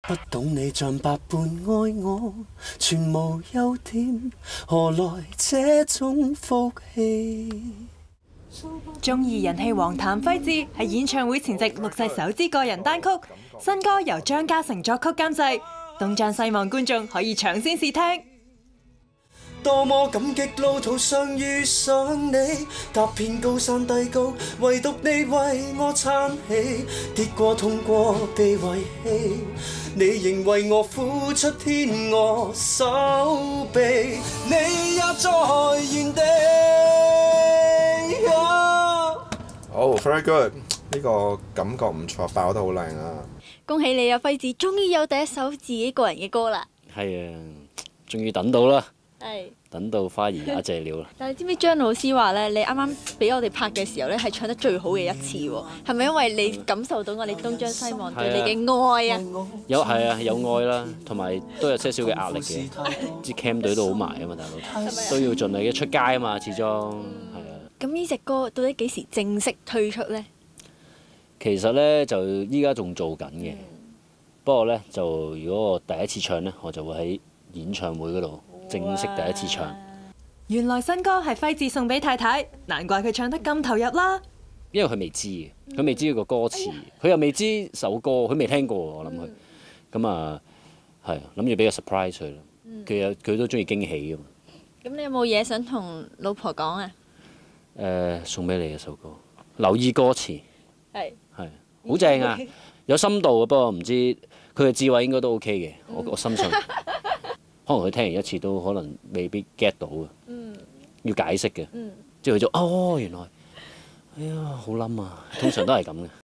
不懂你像百般愛我，全無優點，何來這種福氣？ 中二人氣王譚輝智喺演唱會前夕錄製首支個人單曲，新歌由張家誠作曲監製，東張西望觀眾可以搶先試聽。 多麼感激路途上遇上你，踏遍高山低谷，唯獨你為我撐起，跌過痛過被遺棄，你仍為我付出天我手臂，你也在原地。 Oh, very good！呢個感覺唔錯，爆得好靚啊！ 恭喜你啊，輝智，終於有第一首自己個人嘅歌啦！ 係啊，終於等到啦！ 係。 等到花兒也謝了啦！ 但係你知唔知張老師話咧，你啱啱俾我哋拍嘅時候咧，係唱得最好嘅一次喎？係咪因為你感受到我哋東張西望對你嘅愛啊？ 係啊，有愛啦，同埋都有些少嘅壓力嘅。支 cam 隊都好埋啊嘛，大佬都要盡力嘅出街啊嘛，始終係啊。 咁呢隻歌到底幾時正式推出咧？ 其實咧就依家仲做緊嘅，不過咧就如果我第一次唱咧，我就會喺演唱會嗰度正式第一次唱。 原來新歌係輝智送俾太太，難怪佢唱得咁投入啦。 因為佢未知嘅，佢未知個歌詞，佢又未知首歌，佢未聽過我諗佢。咁啊係諗住俾個 surprise 佢咯。佢都中意驚喜㗎嘛。 咁你有冇嘢想同老婆講啊？ 送俾你嘅首歌，留意歌詞。 係好正啊，有深度嘅，不過唔知佢嘅智慧應該都 OK 嘅，我深信。可能佢聽完一次都可能未必 get 到嘅，要解釋嘅，即係佢就原來，哎呀好冧啊，通常都係咁嘅。